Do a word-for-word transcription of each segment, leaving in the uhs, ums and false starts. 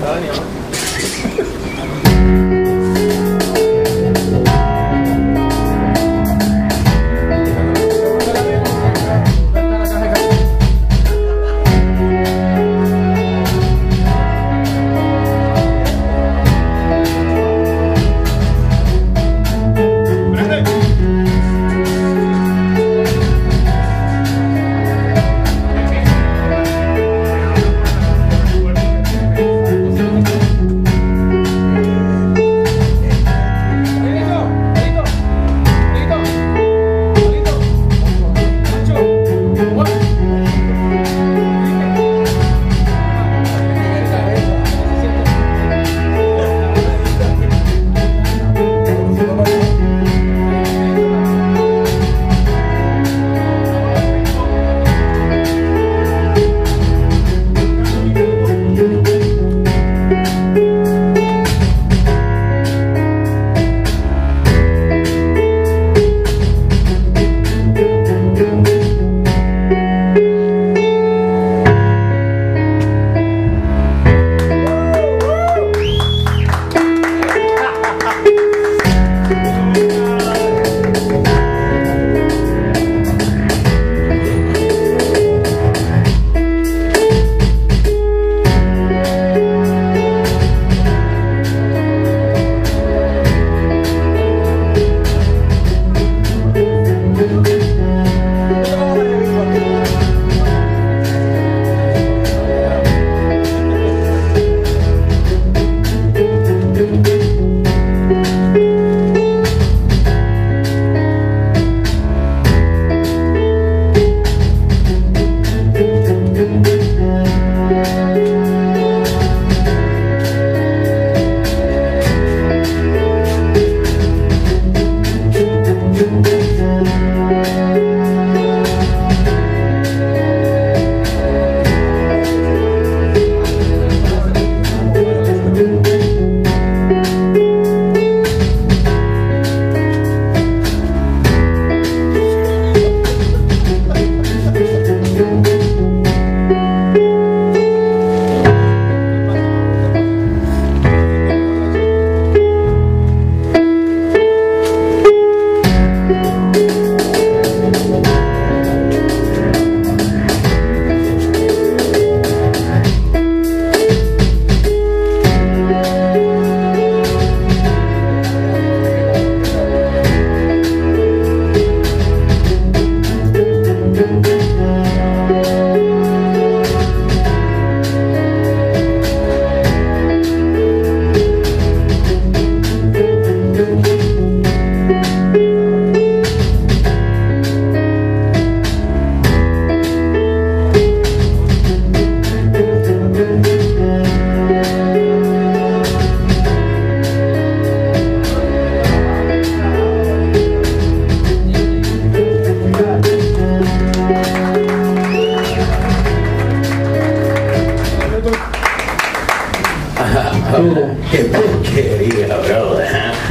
Qué porquería, brother.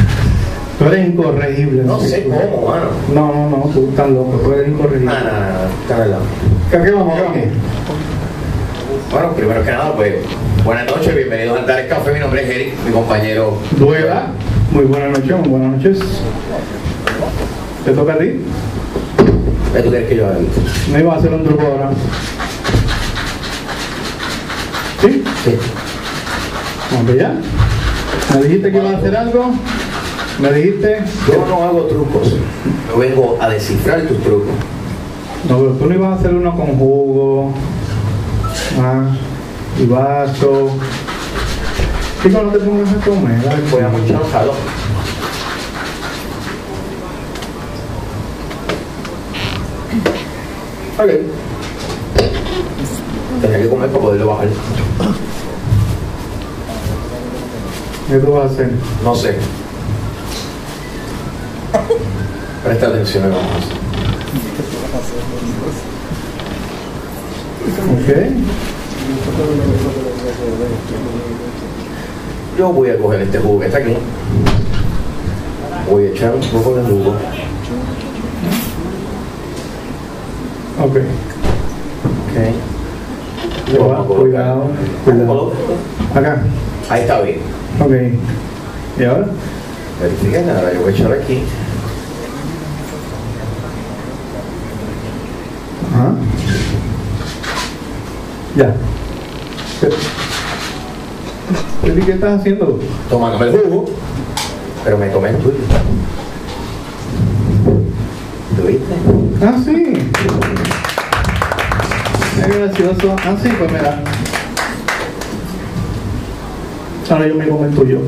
Tú eres incorregible. No sé cómo, mano. No, no, no, tú estás loco, tú eres incorregible. No, no, no, está verdad. ¿Qué qué vamos, qué vamos? Bueno, primero que nada, pues, buenas noches, bienvenidos a Andar el Café. Mi nombre es Eric, mi compañero. Duela, muy buenas noches, muy buenas noches. ¿Te toca a ti? ¿Qué tú quieres que yo haga? Me iba a hacer un truco ahora. ¿Sí? Sí. Vamos allá. Me dijiste que ibas a hacer algo. Me dijiste. Yo no hago trucos. Yo vengo a descifrar tus trucos. No, pero tú no ibas a hacer uno con jugo. Ah, y vaso. Chico, no te pongas a comer. Dale, Voy a mucho enojado. Ok. Tenía que comer para poderlo bajar. ¿Qué tú vas a hacer? No sé. Presta atención a lo que vamos a hacer. Ok. Yo voy a coger este jugo que está aquí. Voy a echar un poco de jugo. Ok. Ok. Cuidado, cuidado, cuidado. Acá. Ahí está bien. Ok. ¿Y ahora? Verifiquen, ahora yo voy a echar aquí. Ajá. Ya. ¿Y qué estás haciendo? Tomándome el jugo, pero me tomé el tuyo. ¿Lo viste? Ah, sí. Es gracioso. Ah, sí, pues mira. Ahora yo me como el tuyo.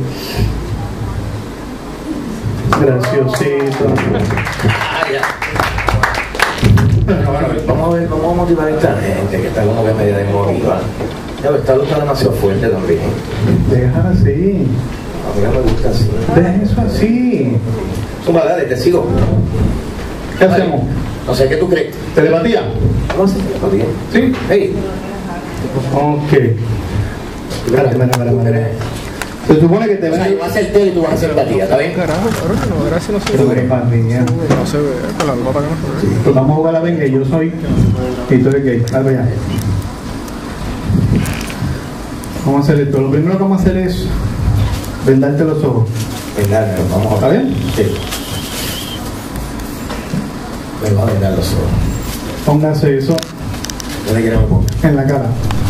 Graciosito. Ah, ya. Bueno, bueno, vamos a ver, vamos a motivar a esta gente que está como que media desmotivada. Ya, esta luz está demasiado fuerte también. Déjala así. A mí no me gusta así. Deja eso así. Suma, dale, te sigo. ¿Qué hacemos? No sé, ¿qué tú crees? ¿Telepatía? ¿Cómo haces telepatía? Sí. Hey. Ok. Espera, espera, espera, espera. Se supone que te O ven. sea, yo voy a hacer tele y tú vas a hacer empatía, ¿está bien? Carajo, cabrón, no, gracias, no se Pero ve. empatía. No se ve, con la nota que no se ve. Pues vamos a jugar a la venga y yo soy. Y tú eres gay. Dale allá. Vamos a hacer esto. Lo primero que vamos a hacer es vendarte los ojos. Vendarme, vamos a ¿Está bien? Sí. Me voy a vendar los ojos. Póngase eso ¿Dónde queremos poner? en la cara.